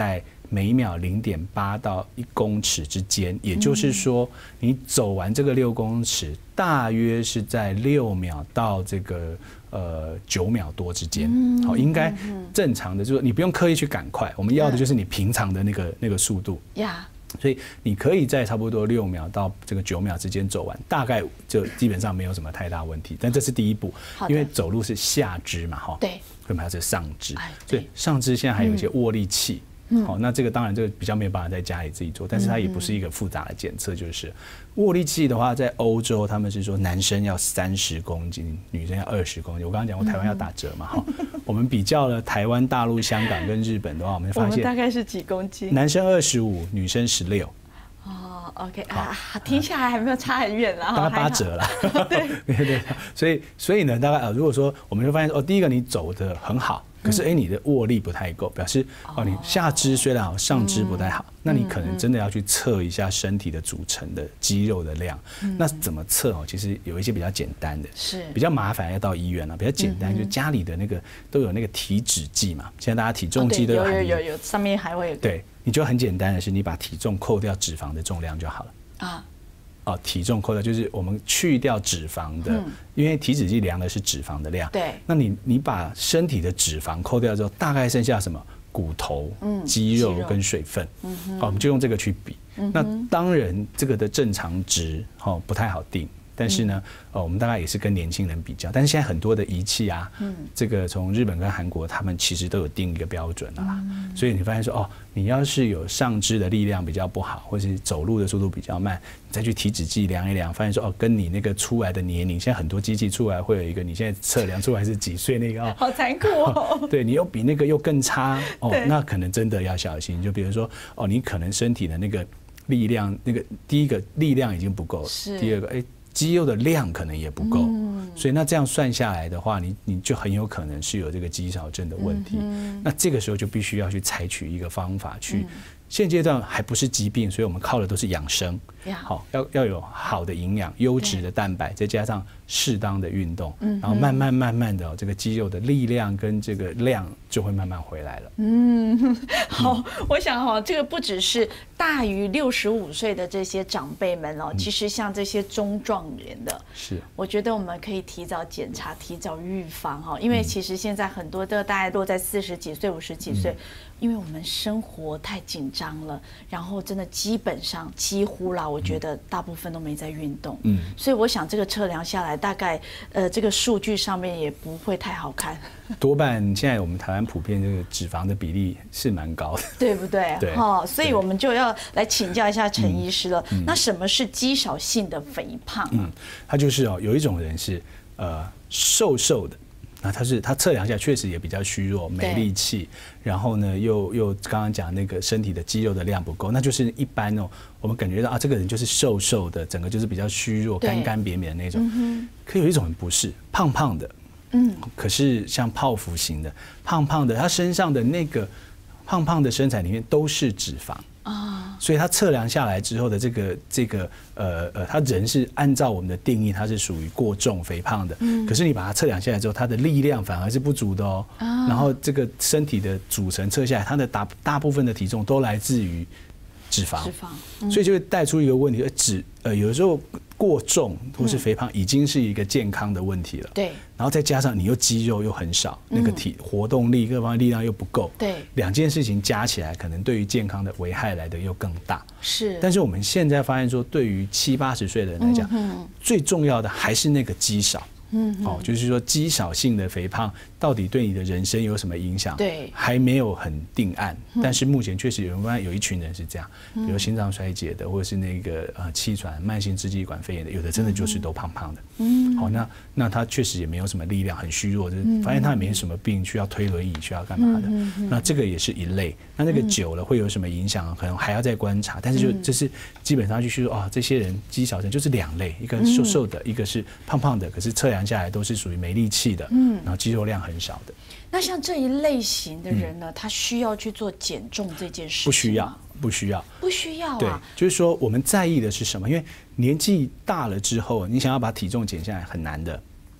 每秒零点八到一公尺之间，也就是说，你走完这个六公尺，大约是在六秒到这个呃九秒多之间。好，应该正常的，就是你不用刻意去赶快，我们要的就是你平常的那个那个速度。 呀。 所以你可以在差不多六秒到这个九秒之间走完，大概就基本上没有什么太大问题。但这是第一步，因为走路是下肢嘛，哈， 对， 所以它是上肢，所以上肢现在还有一些握力器。好，那这个当然这个比较没有办法在家里自己做，但是它也不是一个复杂的检测，就是握力器的话，在欧洲他们是说男生要三十公斤，女生要二十公斤。我刚刚讲过台湾要打折嘛，哈，我们比较了台湾、大陆、香港跟日本的话，我们发现我们大概是几公斤？ 男生二十五，女生十六。 哦 ，OK 啊，听下来还没有差很远啦， 大概八折啦。对对对，所以所以呢，大概啊，如果说我们就发现哦，第一个你走得很好。可是哎，你的握力不太够，表示哦，你下肢虽然好，上肢不太好，那你可能真的要去测一下身体的组成的肌肉的量。那怎么测哦？其实有一些比较简单的，是比较麻烦要到医院了。比较简单，就家里的那个都有那个体脂计嘛。现在大家体重计都有， 有有有，上面还会有。 对，你就很简单的是，你把体重扣掉脂肪的重量就好了啊。哦，体重扣掉就是我们去掉脂肪的，嗯、因为体脂计量的是脂肪的量。对，那你你把身体的脂肪扣掉之后，大概剩下什么？骨头、嗯、肌肉跟水分。嗯哼，好，我们就用这个去比。嗯、那当然，这个的正常值哦不太好定。但是呢，呃，我们大概也是跟年轻人比较，但是现在很多的仪器啊，嗯，这个从日本跟韩国，他们其实都有定一个标准了啦。嗯、所以你发现说，哦，你要是有上肢的力量比较不好，或是走路的速度比较慢，你再去体脂计量一量，发现说，哦，跟你那个出来的年龄，现在很多机器出来会有一个，你现在测量出来是几岁那个哦， 好残酷哦。 对你又比那个又更差哦，那可能真的要小心。就比如说，哦，你可能身体的那个力量，那个第一个力量已经不够了，第二个，哎。肌肉的量可能也不够，嗯、所以那这样算下来的话，你你就很有可能是有这个肌少症的问题。嗯、那这个时候就必须要去采取一个方法去。嗯现阶段还不是疾病，所以我们靠的都是养生。好，要要有好的营养、优质的蛋白，再加上适当的运动，然后慢慢慢慢的，这个肌肉的力量跟这个量就会慢慢回来了。 嗯，好，我想哈，这个不只是大于六十五岁的这些长辈们哦，其实像这些中壮年的，是，我觉得我们可以提早检查、提早预防哈，因为其实现在很多的大家都在四十几岁、五十几岁。因为我们生活太紧张了，然后真的基本上几乎啦，我觉得大部分都没在运动，嗯，所以我想这个测量下来，大概呃这个数据上面也不会太好看。 多半现在我们台湾普遍这个脂肪的比例是蛮高的， 对不对？对，哈，所以我们就要来请教一下陈医师了。嗯、那什么是肌少性的肥胖？嗯， 它就是哦，有一种人是呃瘦瘦的。那他是他测量下确实也比较虚弱，没力气，然后呢又又刚刚讲那个身体的肌肉的量不够，那就是一般哦，我们感觉到啊这个人就是瘦瘦的，整个就是比较虚弱、干干瘪瘪的那种。嗯、可有一种人不是胖胖的，嗯，可是像泡芙型的胖胖的，他身上的那个胖胖的身材里面都是脂肪。啊，所以他测量下来之后的这个这个呃呃，他人是按照我们的定义，他是属于过重肥胖的。嗯，可是你把它测量下来之后，他的力量反而是不足的哦。啊，然后这个身体的组成测下来，他的大大部分的体重都来自于脂肪。脂肪，嗯、所以就会带出一个问题，脂呃有的时候过重或是肥胖已经是一个健康的问题了。对，然后再加上你又肌肉又很少，那个体活动力各方面力量又不够。对，两件事情加起来，可能对于健康的危害来的又更大。是，但是我们现在发现说，对于七八十岁的人来讲，嗯、最重要的还是那个肌少。嗯，哦，就是说肌少性的肥胖到底对你的人生有什么影响？对，还没有很定案。嗯、但是目前确实有人有一群人是这样，比如心脏衰竭的，或者是那个呃气喘、慢性支气管肺炎的，有的真的就是都胖胖的。嗯，好、哦，那那他确实也没有什么力量，很虚弱，就是发现他也没什么病，需要推轮椅，需要干嘛的。嗯嗯、那这个也是一类。那那个久了会有什么影响？可能还要再观察。但是就这是基本上就是说啊，这些人肌少症就是两类，一个瘦瘦的，一个是胖胖的，可是测量下来都是属于没力气的，嗯，然后肌肉量很少的。 那像这一类型的人呢，嗯、他需要去做减重这件事情吗？ 不需要，不需要， 不需要啊。 对，就是说我们在意的是什么？因为年纪大了之后，你想要把体重减下来很难的。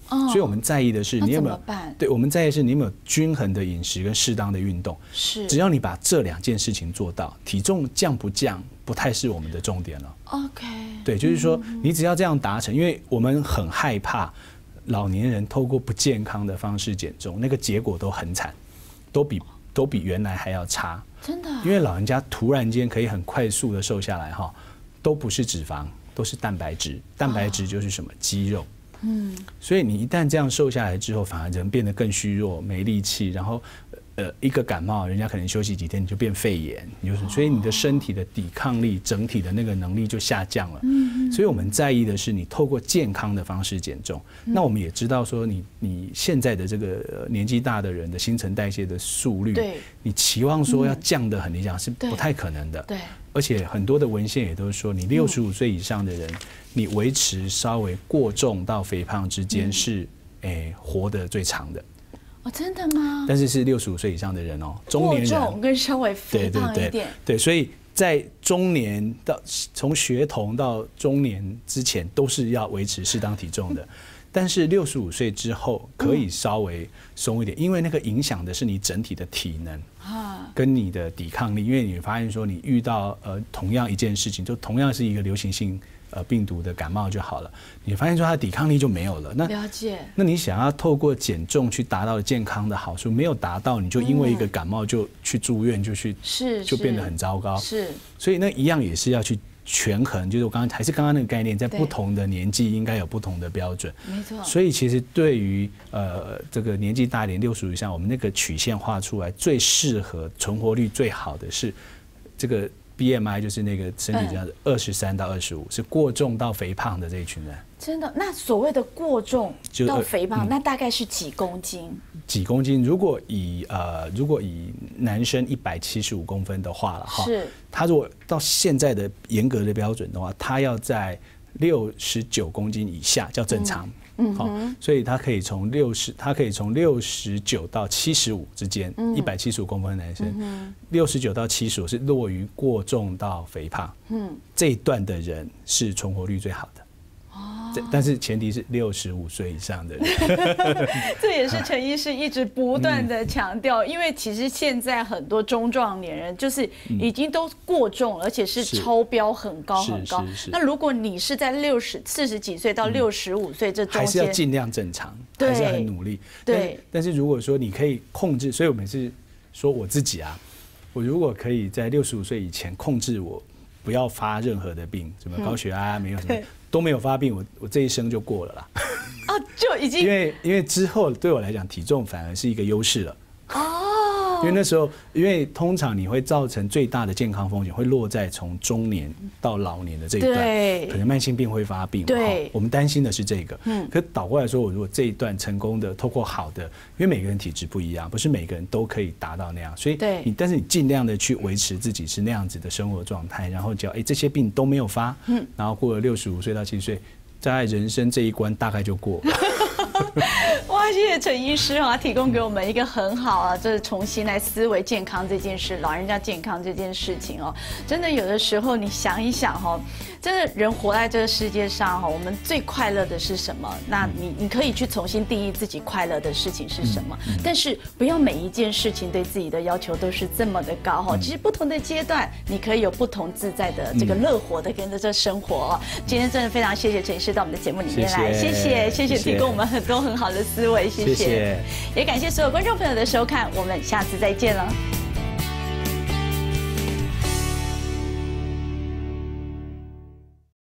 哦， 所以我们在意的是你有没有办？ 对，我们在意的是你有没有均衡的饮食跟适当的运动。 是， 只要你把这两件事情做到，体重降不降不太是我们的重点了。 OK， 对，就是说你只要这样达成，因为我们很害怕老年人透过不健康的方式减重，那个结果都很惨，都比都比原来还要差。 真的， 因为老人家突然间可以很快速的瘦下来哈，都不是脂肪，都是蛋白质。蛋白质就是什么？肌肉。嗯，所以你一旦这样瘦下来之后，反而人变得更虚弱，没力气，然后呃一个感冒，人家可能休息几天你就变肺炎，你就是，所以你的身体的抵抗力整体的那个能力就下降了。嗯，所以我们在意的是你透过健康的方式减重。那我们也知道说你你现在的这个年纪大的人的新陈代谢的速率， 对， 你期望说要降得很理想是不太可能的。 对， 而且很多的文献也都是说，你六十五岁以上的人，你维持稍微过重到肥胖之间是诶活得最长的。 哦，真的吗？ 但是是六十五岁以上的人哦，中年人过重跟稍微肥胖一点。对对对， 对，所以在中年到从学童到中年之前，都是要维持适当体重的。但是六十五岁之后可以稍微松一点，因为那个影响的是你整体的体能跟你的抵抗力。因为你发现说，你遇到呃同样一件事情，就同样是一个流行性呃病毒的感冒就好了，你发现说它的抵抗力就没有了。那了解。那你想要透过减重去达到健康的好处，没有达到，你就因为一个感冒就去住院，就去是就变得很糟糕。 是， 所以那一样也是要去权衡，就是我刚刚还是刚刚那个概念，在不同的年纪应该有不同的标准。 没错。所以其实对于呃这个年纪大一点六十五以上，我们那个曲线画出来最适合存活率最好的是这个 B M I， 就是那个身体这样子二十三到二十五，是过重到肥胖的这一群人。 真的？那所谓的过重到肥胖，那大概是几公斤？ 几公斤？如果以呃，如果以男生一百七十五公分的话了哈， 是， 他如果到现在的严格的标准的话，他要在六十九公斤以下叫正常。嗯，好，所以他可以从六十，他可以从六十九到七十五之间，一百七十五公分的男生，六十九到七十五是落于过重到肥胖，嗯，这一段的人是存活率最好的。但是前提是六十五岁以上的人。 这也是陈医师一直不断的强调，因为其实现在很多中壮年人就是已经都过重，而且是超标很高很高。那如果你是在六十四十几岁到六十五岁这中间， 还是要尽量正常，还是要很努力。对。但是如果说你可以控制，所以我每次说我自己啊，我如果可以在六十五岁以前控制我不要发任何的病，什么高血压没有什么。都没有发病，我我这一生就过了啦。 啊，就已经因为因为之后对我来讲，体重反而是一个优势了。哦，因为那时候，因为通常你会造成最大的健康风险会落在从中年到老年的这一段， 对， 可能慢性病会发病。 对， 我们担心的是这个。嗯，可倒过来说，我如果这一段成功的，透过好的，因为每个人体质不一样，不是每个人都可以达到那样，所以你但是你尽量的去维持自己是那样子的生活状态，然后只要哎这些病都没有发，嗯，然后过了六十五岁到七十岁，在人生这一关大概就过了。 哇，谢谢陈医师啊，提供给我们一个很好啊，就是重新来思维健康这件事，老人家健康这件事情哦，真的有的时候你想一想哦，真的人活在这个世界上哈，我们最快乐的是什么？那你你可以去重新定义自己快乐的事情是什么，但是不要每一件事情对自己的要求都是这么的高哈。其实不同的阶段，你可以有不同自在的这个乐活的跟着这生活哦。今天真的非常谢谢陈医师到我们的节目里面来，谢谢谢谢提供我们很多很好的思维，谢谢，也感谢所有观众朋友的收看，我们下次再见了。